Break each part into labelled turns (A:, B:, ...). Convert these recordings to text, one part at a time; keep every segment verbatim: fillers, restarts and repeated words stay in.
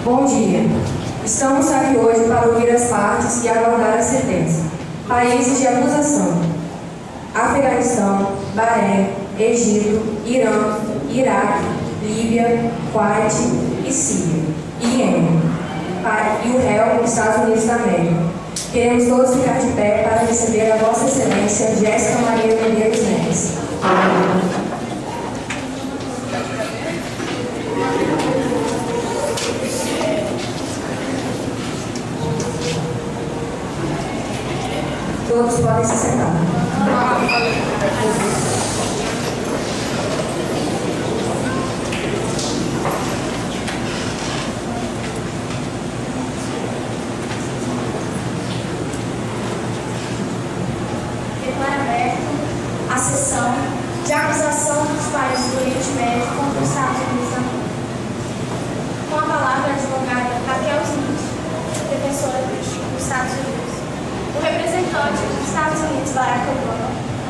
A: Bom dia. Estamos aqui hoje para ouvir as partes e aguardar a sentença. Países de acusação: Afeganistão, Bahrein, Egito, Irã, Iraque, Líbia, Kuwait e Síria, e Iêmen. E o réu, Estados Unidos da América. Queremos todos ficar de pé para receber a Vossa Excelência Jéssica Maria Medeiros Neves. Todos podem se sentar.
B: Declaro aberto a sessão de acusação dos países do Oriente Médio contra os Estados Unidos da América. Com a palavra, a advogada Raquel Smith, defensora dos Estados Unidos. O representante dos Estados Unidos, Barack Obama.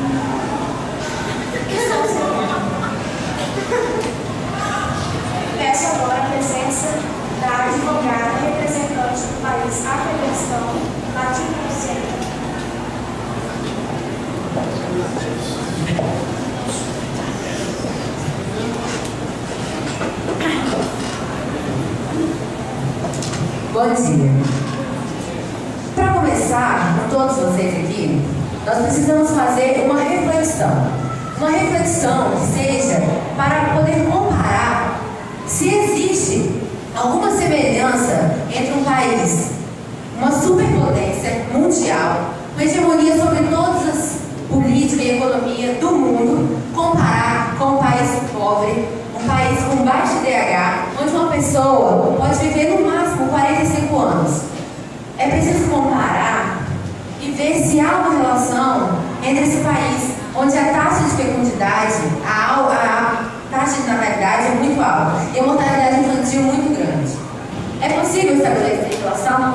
B: Peço agora a presença da advogada representante do país Afeganistão, Latif Hussein.
C: Bom dia. Para começar, com todos vocês aqui, nós precisamos fazer uma reflexão. Uma reflexão que seja para poder comparar se existe alguma semelhança entre um país, uma superpotência mundial, uma hegemonia sobre todas as políticas e economia do mundo, comparar com um país pobre, um país com baixo I D H, onde uma pessoa pode viver no máximo quarenta e cinco anos. É preciso comparar e ver se há uma relação entre esse país, onde a taxa de fecundidade, a, a taxa de natalidade é muito alta e a mortalidade infantil muito grande. É possível estabelecer essa relação?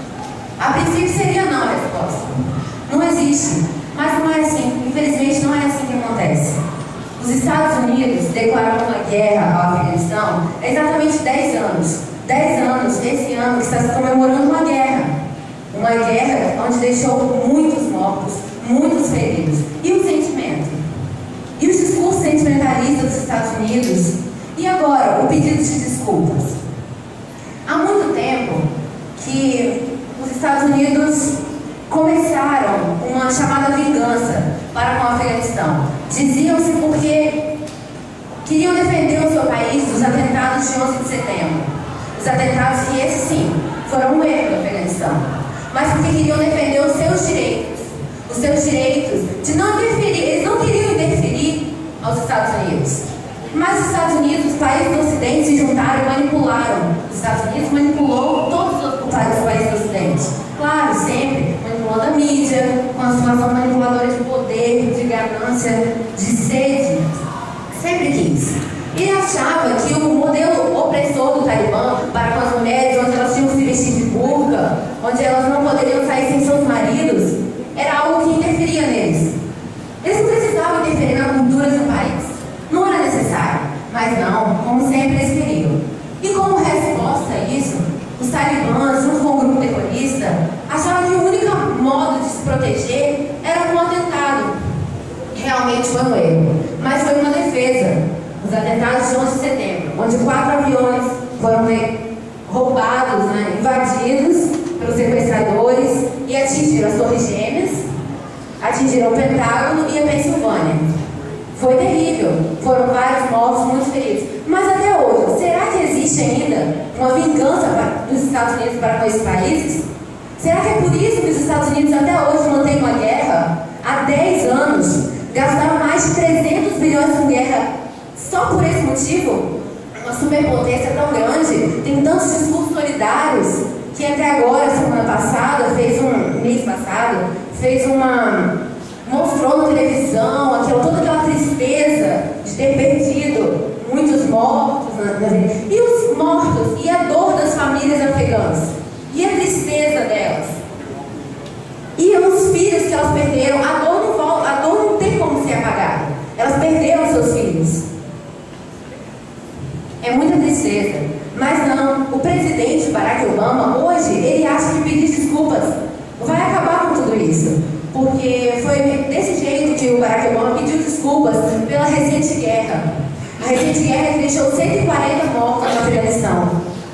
C: A princípio seria não a resposta. Não existe. Mas não é assim. Infelizmente não é assim que acontece. Os Estados Unidos declararam uma guerra ao Afeganistão há exatamente dez anos. dez anos, esse ano que está se comemorando uma guerra. Uma guerra onde deixou muitos mortos, muitos feridos. E o sentimento? E os discursos sentimentalistas dos Estados Unidos? E agora, o pedido de desculpas? Há muito tempo que os Estados Unidos começaram uma chamada vingança para com o Afeganistão. Diziam-se porque queriam defender o seu país dos atentados de onze de setembro. Os atentados que, esses sim, foram um erro no Afeganistão. Mas porque queriam defender os seus direitos. Os seus direitos de não interferir. Eles não queriam interferir aos Estados Unidos. Mas os Estados Unidos, os países do Ocidente, se juntaram e manipularam. Os Estados Unidos manipulou todos os países do Ocidente. Claro, sempre manipulando a mídia, com a situação manipuladora de poder, de ganância, de sede. Sempre quis. Ele achava que o modelo opressor do Talibã para com as mulheres, onde elas tinham que se vestir de burca, onde elas não poderiam sair sem seus maridos, era algo que interferia neles. Eles não precisavam interferir na cultura do país. Não era necessário. Mas não, como sempre eles queriam. E como resposta a isso, os talibãs, junto com o grupo terrorista, acharam que o único modo de se proteger era com um atentado. Realmente foi um erro, mas foi uma defesa. Os atentados de onze de setembro, onde quatro aviões foram roubados, né, invadidos pelos sequestradores e atingiram as Torres Gêmeas, atingiram o Pentágono e a Pensilvânia. Foi terrível, foram vários mortos, muitos feridos. Mas até hoje, será que existe ainda uma vingança dos Estados Unidos para com esses países? Será que é por isso que os Estados Unidos até hoje mantêm uma guerra? Há dez anos, gastaram mais de trezentos bilhões com guerra só por esse motivo? Uma superpotência tão grande, tem tantos discursos solidários, que até agora, semana passada, fez um, mês passado, fez uma... mostrou na televisão aquela, toda aquela tristeza de ter perdido muitos mortos, né? E os mortos, e a dor das famílias afegãs, e a tristeza delas, e os filhos que elas perderam. A dor não volta, a dor não tem como ser apagada. Elas perderam seus filhos. É muita tristeza. Mas não, o presidente hoje, ele acha que pedir desculpas vai acabar com tudo isso. Porque foi desse jeito que o Barack Obama pediu desculpas pela recente guerra. A recente guerra que deixou cento e quarenta mortos no Afeganistão.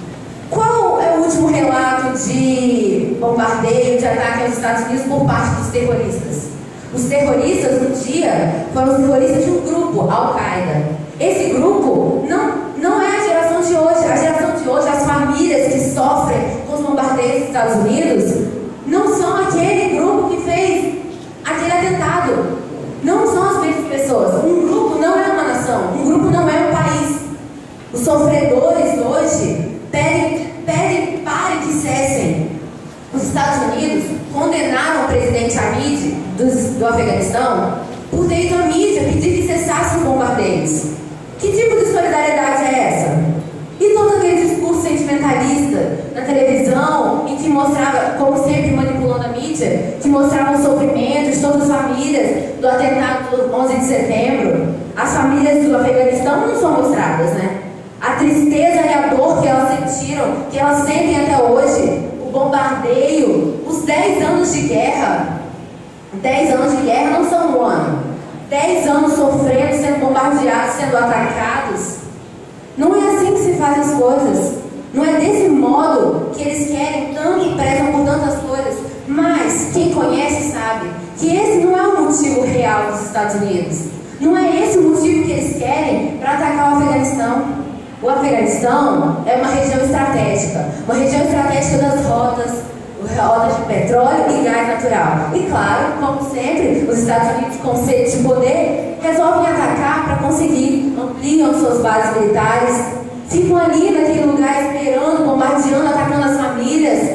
C: Qual é o último relato de bombardeio, de ataque aos Estados Unidos por parte dos terroristas? Os terroristas, um dia, foram os terroristas de um grupo, Al-Qaeda. Esse grupo não, não é a geração de hoje. A geração de hoje, as famílias que sofrem com os bombardeios dos Estados Unidos, não são aquele grupo que fez aquele atentado. Não são as mesmas pessoas. Um grupo não é uma nação. Um grupo não é um país. Os sofredores hoje pedem, pedem para que cessem. Os Estados Unidos condenaram o presidente Hamid do, do Afeganistão por ter ido à mídia pedir que cessassem os bombardeios. Que tipo de solidariedade é essa? E todo aquele discurso sentimentalista na televisão, em que mostrava, como sempre manipulando a mídia, que mostrava o sofrimento de todas as famílias do atentado do onze de setembro. As famílias do Afeganistão não são mostradas, né? A tristeza e a dor que elas sentiram, que elas sentem até hoje, o bombardeio, os dez anos de guerra. dez anos de guerra não são um ano. dez anos sofrendo, sendo bombardeados, sendo atacados. Não é assim que se fazem as coisas. Não é desse modo que eles querem tanto e prezam por tantas coisas. Mas quem conhece sabe que esse não é o motivo real dos Estados Unidos. Não é esse o motivo que eles querem para atacar o Afeganistão. O Afeganistão é uma região estratégica. Uma região estratégica das rotas, rotas de petróleo e gás natural. E claro, como sempre, os Estados Unidos, com sede de poder, resolvem atacar para conseguir, ampliam suas bases militares, ficam ali naquele lugar esperando, bombardeando, atacando as famílias.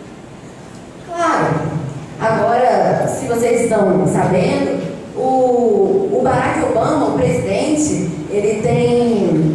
C: Claro, agora, se vocês estão sabendo, o, o Barack Obama, o presidente, ele tem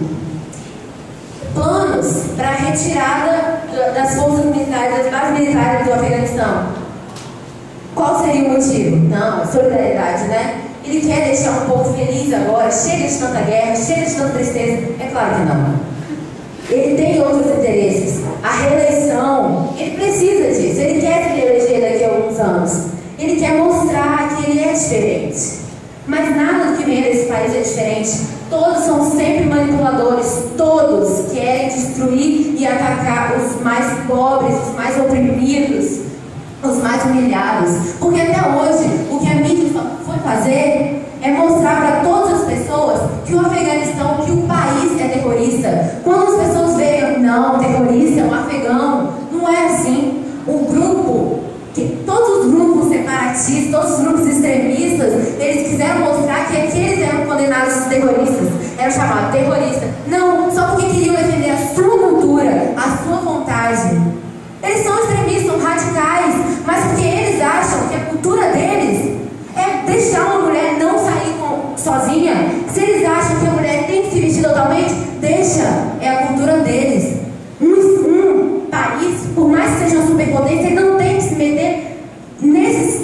C: planos para a retirada das forças militares, das bases militares do Afeganistão. Qual seria o motivo? Não, solidariedade, né? Ele quer deixar um povo feliz agora, chega de tanta guerra, chega de tanta tristeza. É claro que não. Ele tem outros interesses. A reeleição, ele precisa disso. Ele quer se reeleger daqui a alguns anos. Ele quer mostrar que ele é diferente. Mas nada do que vem desse país é diferente. Todos são sempre manipuladores. Todos querem destruir e atacar os mais pobres, os mais oprimidos, os mais humilhados. Porque até hoje, o que a mídia foi fazer é mostrar para todas as pessoas que o Afeganistão, que o país é terrorista. Quando as pessoas veem, não, terrorista é um afegão, não é assim. O grupo, que, todos os grupos separatistas, todos os grupos extremistas, eles quiseram mostrar que aqueles eram condenados a terroristas, eram chamados terroristas. Não, só porque queriam defender a sua cultura, a sua vontade. Eles são extremistas, são radicais, mas porque eles acham que a cultura deles é deixar uma mulher não sair com, sozinha. Se eles acham que a mulher tem que se vestir totalmente, deixa, é a cultura deles. Um, um país, por mais que seja uma superpotência, ele não tem que se meter nesses,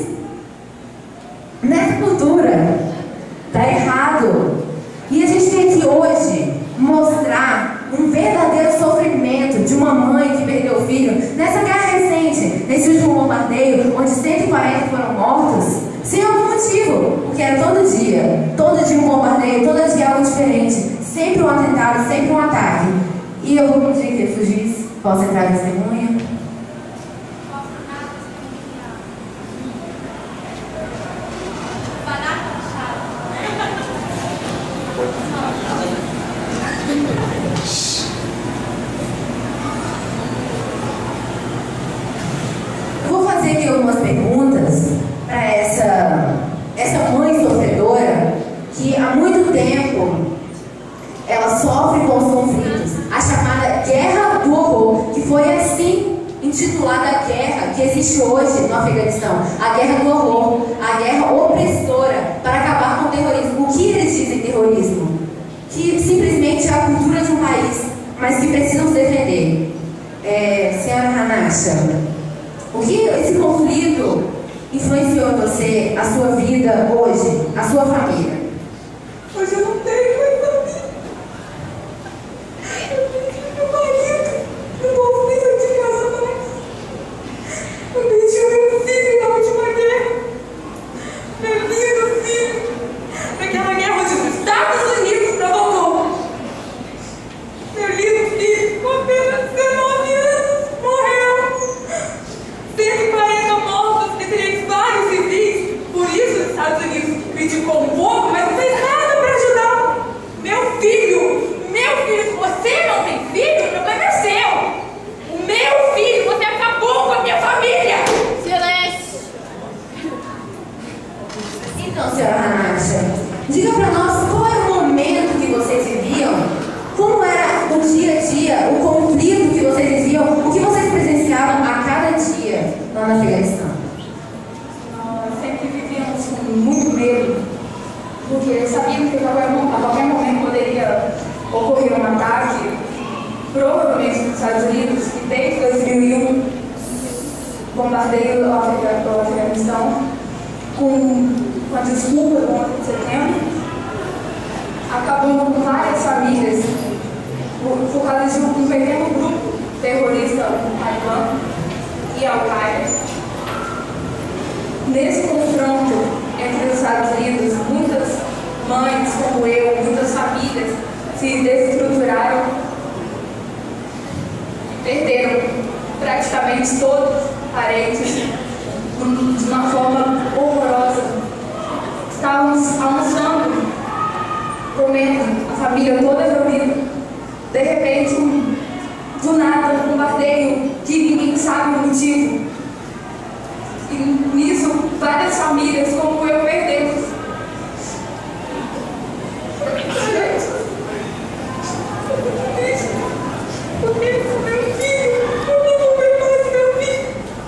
C: nessa cultura. Tá errado. E a gente tem que hoje mostrar um verdadeiro sofrimento de uma mãe que perdeu o filho nessa guerra recente, nesse último bombardeio, onde cento e quarenta foram mortos, sem algum motivo, porque era todo dia, todo dia um bombardeio, todo dia algo diferente, sempre um atentado, sempre um ataque. E eu vou pedir que ele fugisse, posso entrar em testemunha? Algumas perguntas para essa, essa mãe sofredora que há muito tempo ela sofre com os conflitos, a chamada Guerra do Horror, que foi assim intitulada a guerra que existe hoje no Afeganistão, a Guerra do Horror, a guerra opressora para acabar com o terrorismo. O que eles dizem terrorismo? Que simplesmente é a cultura de um país, mas que precisam se defender. É, senhora Hanasha, o que esse conflito influenciou em você, a sua vida hoje, a sua família?
D: Hoje eu não tenho mais família. Eu tenho meu marido, meu povo nem sai de casa mais.
A: ouvido dos Estados Unidos que desde dois mil e um, bombardeio ao Afeganistão, com, com a desculpa do onze de setembro, acabou com várias famílias por, por causa de um pequeno grupo terrorista, o Talibã e a Al-Qaeda. Nesse confronto entre os Estados Unidos, muitas mães como eu, muitas famílias se desestruturaram, perderam praticamente todos os parentes de uma forma horrorosa. Estávamos almoçando, comendo, a família toda reunida. De repente, do nada, um bombardeio que ninguém sabe o motivo. E nisso, várias famílias, como eu, perdemos. Porque o meu filho, eu não vou ver mais meu filho.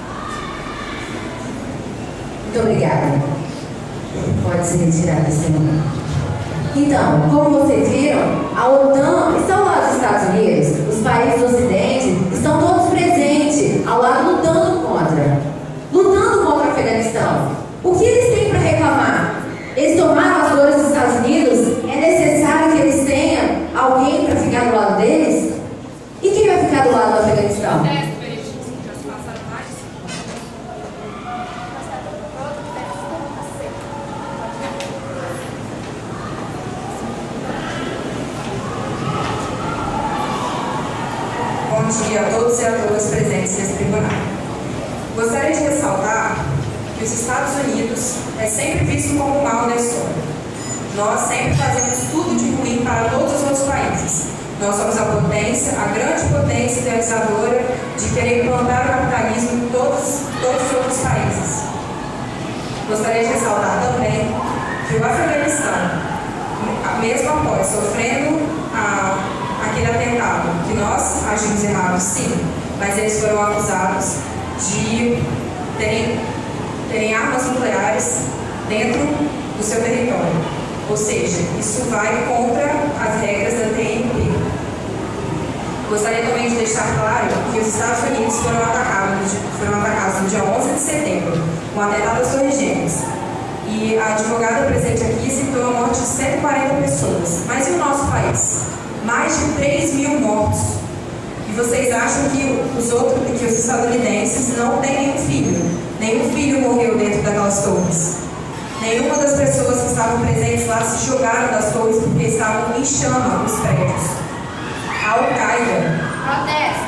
C: Muito obrigada. Pode ser retirada, senhor. Então, como vocês viram, a OTAN está ao lado dos Estados Unidos, os países do Ocidente estão todos presentes, ao lado lutando contra, lutando contra o Afeganistão. O que eles têm para reclamar? Eles tomaram as dores dos Estados Unidos? É necessário que eles tenham alguém para ficar do lado deles? E quem vai ficar do lado do Afeganistão?
E: Bom dia a todos e a todas presentes nesse tribunal. Gostaria de ressaltar que os Estados Unidos é sempre visto como o mal da história. Nós sempre fazemos tudo de ruim para todos os outros países. Nós somos a potência, a grande potência idealizadora de querer implantar o capitalismo em todos, todos os outros países. Gostaria de ressaltar também que o Afeganistão, mesmo após sofrendo a aquele atentado, que nós agimos errado, sim, mas eles foram acusados de terem, terem armas nucleares dentro do seu território. Ou seja, isso vai contra as regras da T N P. Gostaria também de deixar claro que os Estados Unidos foram atacados, foram atacados no dia onze de setembro, com o atentado às Torres Gêmeas. E a advogada presente aqui citou a morte de cento e quarenta pessoas. Mas e o nosso país? Mais de três mil mortos. E vocês acham que os outros, que os estadunidenses não têm nenhum filho? Nenhum filho morreu dentro daquelas torres. Nenhuma das pessoas que estavam presentes lá se jogaram das torres porque estavam em chama os prédios. A Al-Qaeda.
B: Protesto.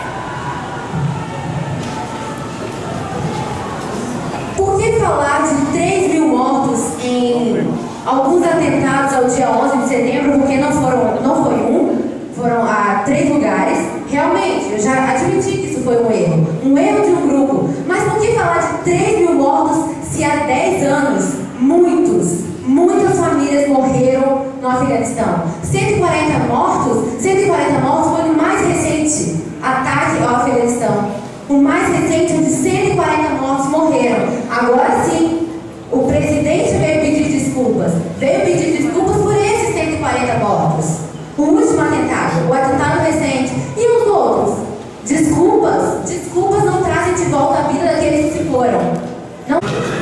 C: Por que falar de três mil mortos em alguns atentados ao dia onze de setembro, porque não, foram, não foi um, foram a três lugares? Realmente, eu já admiti que isso foi um erro, um erro de um grupo. Mas por que falar de três mil mortos se há dez anos, muitos, muitas famílias morreram no Afeganistão? cento e quarenta mortos, cento e quarenta mortos foi o mais recente ataque ao Afeganistão. O mais recente, de cento e quarenta mortos morreram. Agora sim, o presidente veio pedir desculpas. Veio pedir desculpas por esses cento e quarenta mortos. O último atentado, o atentado recente. E os outros? Desculpas? Desculpas não trazem de volta a vida daqueles que se foram. Não...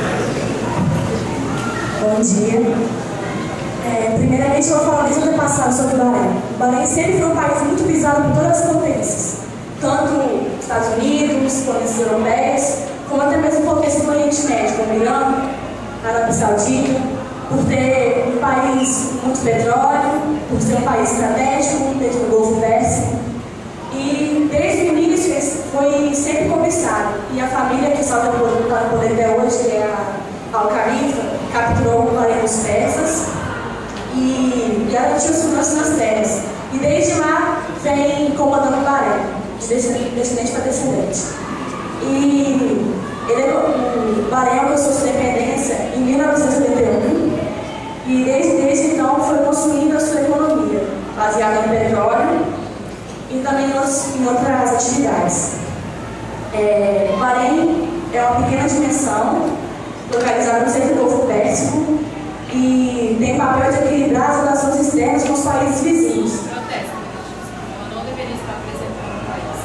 F: Bom dia. É, primeiramente, eu vou falar desde o ano passado sobre o Bahrein. O Bahrein sempre foi um país muito visado por todas as potências. Tanto os Estados Unidos, potências europeias, como até mesmo potências do Oriente Médio, como Irã, Arábia Saudita, por ter um país com muito petróleo, por ser um país estratégico dentro do Golfo Pérsico. E desde o início foi sempre cobiçado. E a família que só está no poder até hoje, que é a Al-Khalifa, capturou o Bahrein dos persas e garantiu a segurança nas terras. E desde lá vem comandando o Bahrein, de descendente para descendente. E ele, o Bahrein alcançou sua independência em mil novecentos e oitenta e um e desde, desde então foi construindo a sua economia, baseada no petróleo e também em outras, em outras atividades. É, o Bahrein é uma pequena dimensão, localizada no centro do Golfo Pérsico, e tem o papel de equilibrar as relações externas com os países vizinhos.
G: Protesto. Ela não deveria estar apresentando o país.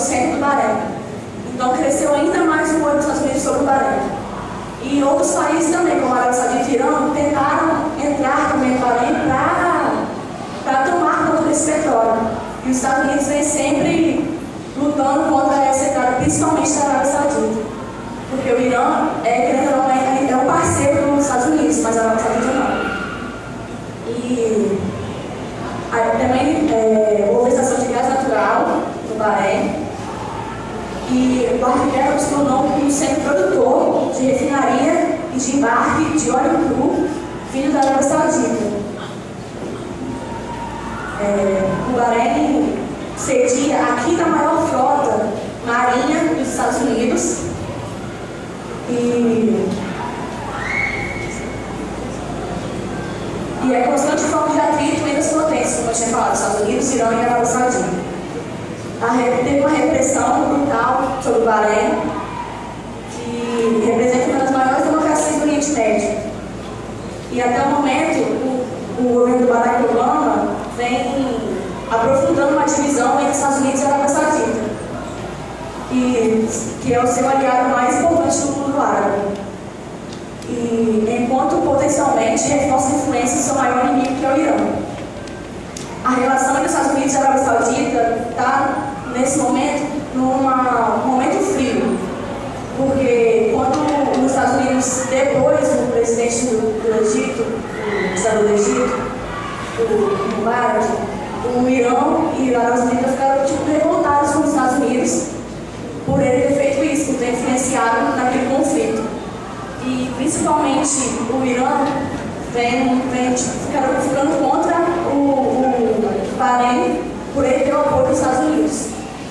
F: centro do Bahrein. Então cresceu ainda mais o apoio dos Estados Unidos sobre o Bahrein. E outros países também, como a Arábia Saudita e Irã, tentaram entrar também no Bahrein para tomar conta desse petróleo. E os Estados Unidos vem sempre lutando contra essa entrada, principalmente da Arábia Saudita. Porque o Irã é, é, é um parceiro dos Estados Unidos, mas a Arábia Saudita não. E aí, também é, houve estação de gás natural no Bahrein. E o arquipélago se tornou um centro produtor de refinaria e de embarque de óleo cru vindo da Arábia Saudita. É, o Bahrein cedia a quinta maior frota marinha dos Estados Unidos e, e é constante forma de atrito entre as potências, como eu tinha falado, Estados Unidos, Irã e Arábia Saudita. Teve uma repressão brutal sobre o Bahrein, que representa uma das maiores democracias do Oriente Médio. E até o momento, o, o governo do Barack Obama vem aprofundando uma divisão entre Estados Unidos e Arábia Saudita, e, que é o seu aliado mais importante do mundo árabe. E enquanto potencialmente reforça a influência do seu maior inimigo, que é o Irã. A relação entre os Estados Unidos e a Arábia Saudita está, nesse momento, num momento frio. Porque quando os Estados Unidos, depois do presidente do, do Egito, o ditador do Egito, o Mubarak, o Irã e a Arábia Saudita ficaram tipo, revoltados com os Estados Unidos por ele ter feito isso, por ter influenciado naquele conflito. E principalmente o Irã vem, vem tipo, ficaram ficando contra o, o Bahrein por ele ter o apoio dos Estados Unidos.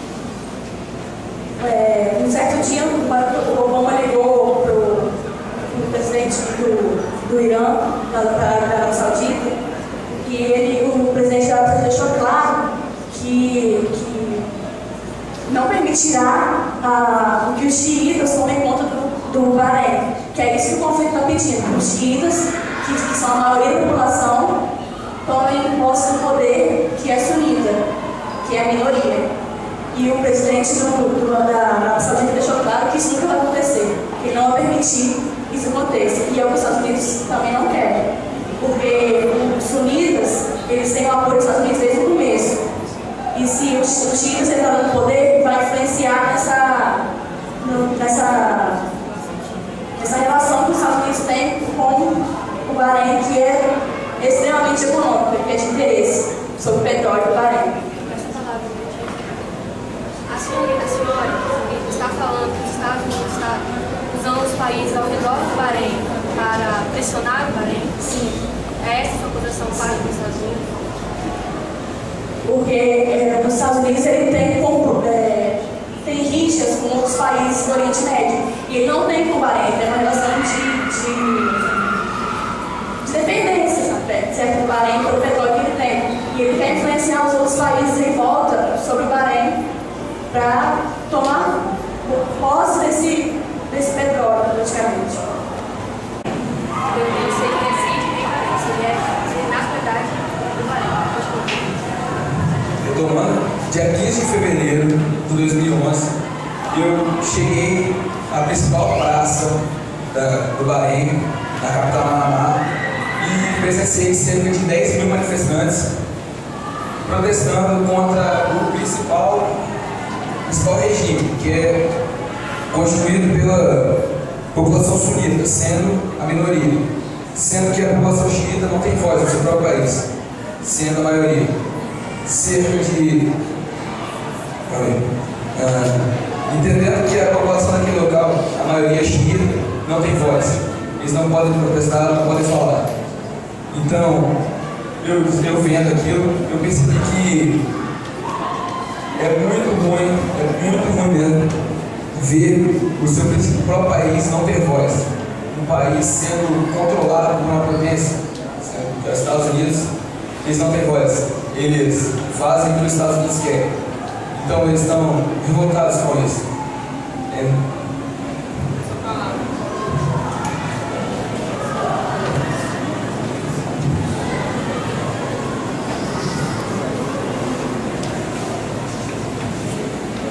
F: É, um certo dia o Obama ligou para o presidente do, do Irã, da Arábia Saudita, e ele, o presidente da Arábia Saudita deixou claro que, que não permitirá ah, que os xiitas tomem conta do, do Bahrein, que é isso que o conflito está pedindo. Os xiitas, que, que são a maioria da população, tomem posse do poder que é sunita, que é a minoria. E o presidente do, do, da Arábia Saudita deixou claro que isso nunca vai acontecer, que ele não vai permitir que isso aconteça. E é o que os Estados Unidos também não querem, porque os sunitas, eles têm o apoio dos Estados Unidos desde o começo. E se os, os xiitas entrarem no poder, vai influenciar nessa, no, nessa, nessa relação que os Estados Unidos têm com o Bahrein, que é extremamente econômico, que é de interesse sobre o petróleo do Bahrein.
G: A senhora, a senhora está falando que os Estados Unidos está usando os países ao redor do Bahrein para pressionar o Bahrein?
F: Sim.
G: É essa a sua posição para os Estados Unidos?
F: Porque é, nos Estados Unidos ele tem, como, é, tem rixas com outros países do Oriente Médio. E ele não tem com o Bahrein, tem uma relação de, de, de dependência, sabe? Certo? O Bahrein pelo petróleo que ele tem. E ele quer influenciar os outros países em volta sobre o Bahrein para tomar posse desse, desse petróleo, praticamente.
G: Eu pensei que seria, seria na verdade do Bahrein.
H: Retomando, dia quinze de fevereiro de dois mil e onze, eu cheguei à principal praça da, do Bahrein, na capital Manamá, e presenciei cerca de dez mil manifestantes protestando contra o principal principal regime, que é constituído pela população sunita, sendo a minoria, sendo que a população xiita não tem voz no seu próprio país, sendo a maioria. Cerca de... Uh, entendendo que a população daquele local, a maioria é xiita, não tem voz. Eles não podem protestar, não podem falar. Então, eu, eu vendo aquilo, eu percebi que é muito ruim, é muito ruim mesmo ver o seu próprio país não ter voz. Um país sendo controlado por uma potência, que é os Estados Unidos, eles não têm voz. Eles fazem o que os Estados Unidos querem. Então eles estão revoltados com isso. É,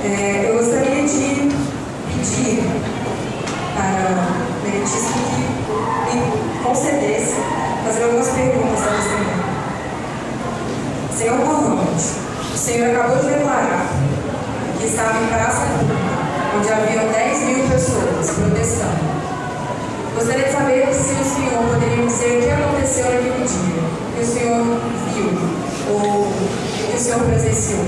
E: É, eu gostaria de pedir para o meritíssimo que me concedesse fazer algumas perguntas a você. Senhor Mohamed, o senhor acabou de declarar que estava em praça pública, onde haviam dez mil pessoas protestando. Gostaria de saber se o senhor poderia dizer o que aconteceu naquele dia, o que o senhor viu, ou o que o senhor presenciou.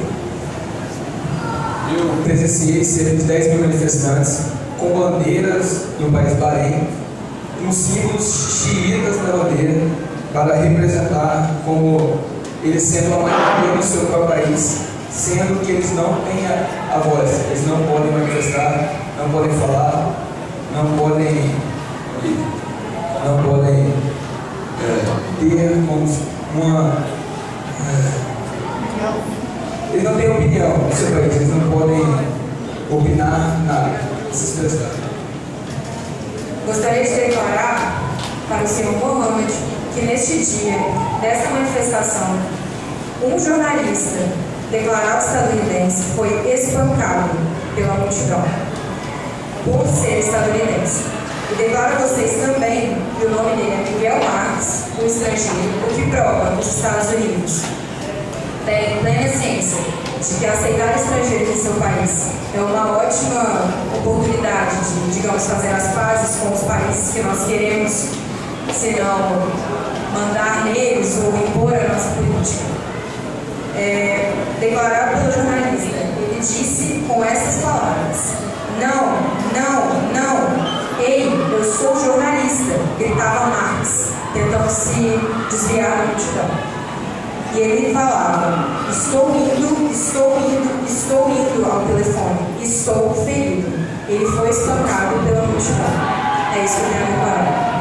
H: Eu presenciei cerca de dez mil manifestantes com bandeiras no país Bahrein, com símbolos xiitas na bandeira, para representar como eles sendo a maioria no seu próprio país, sendo que eles não têm a, a voz, eles não podem manifestar, não podem falar, não podem, não podem é, ter uma... É, eles não têm opinião no seu país, eles não podem opinar nada, se expressar.
E: Gostaria de declarar para o senhor Mohamed que neste dia dessa manifestação, um jornalista declarado estadunidense foi espancado pela multidão por ser estadunidense. E declaro a vocês também que o nome dele é Miguel Marques, um estrangeiro, o que prova que os Estados Unidos têm plena ciência de que aceitar estrangeiros em seu país é uma ótima oportunidade de, digamos, fazer as pazes com os países que nós queremos, se não mandar neles ou impor a nossa política. É, declarado pelo jornalista, ele disse com essas palavras: não, não, não, ei, eu sou jornalista, gritava Marques, tentando se desviar da multidão. E ele falava: estou indo, estou indo, estou indo ao telefone, estou ferido. Ele foi espancado pela multidão. É isso que eu quero declarar.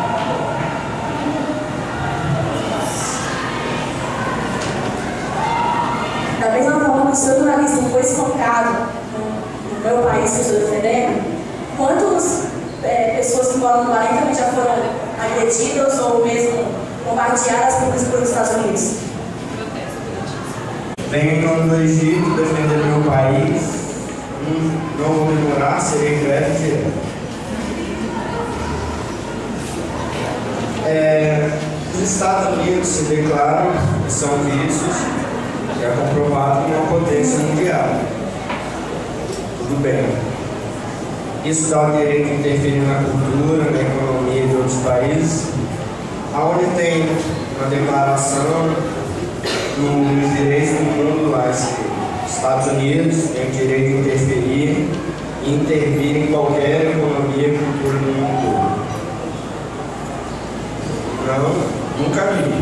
F: Da mesma forma que o seu jornalista foi espancado no meu país que eu estou defendendo, quantas é, pessoas que moram no Bahrein também já foram agredidas ou mesmo bombardeadas pelos Estados Unidos?
I: Venho em nome do Egito defender meu país. Não vou demorar, serei breve direto. É, os Estados Unidos se declaram e são vistos, já é comprovado, uma potência mundial. Tudo bem. Isso dá o direito de interferir na cultura, na economia de outros países, aonde tem uma declaração dos direitos do mundo lá, os Estados Unidos têm o direito de interferir e intervir em qualquer economia e cultura do mundo. Não, nunca vi.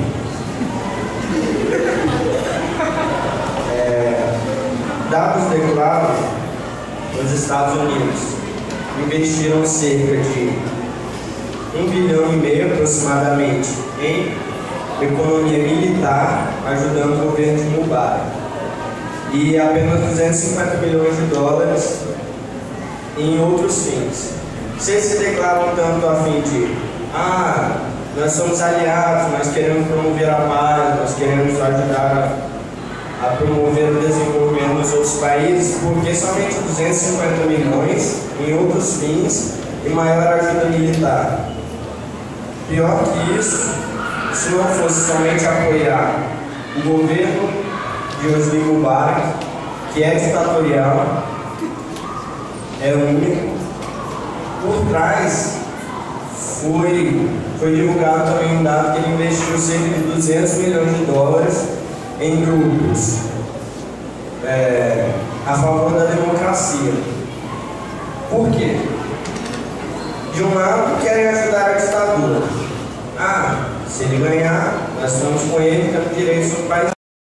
I: É, dados declaram que os Estados Unidos investiram cerca de um bilhão e meio aproximadamente em economia militar, ajudando o governo de Mubarak, e apenas duzentos e cinquenta milhões de dólares em outros fins. Vocês se declaram tanto a fim de ah, nós somos aliados, nós queremos promover a paz, nós queremos ajudar a, a promover o desenvolvimento dos outros países, porque somente duzentos e cinquenta milhões em outros fins e maior ajuda militar. Pior que isso, se não fosse somente apoiar o governo de Hosni Mubarak, que é ditatorial, é único, por trás foi, foi divulgado também um dado que ele investiu cerca de duzentos milhões de dólares em grupos é, a favor da democracia. Por quê? De um lado, querem ajudar a ditadura. Ah, se ele ganhar, nós estamos com ele, temos direitos no país.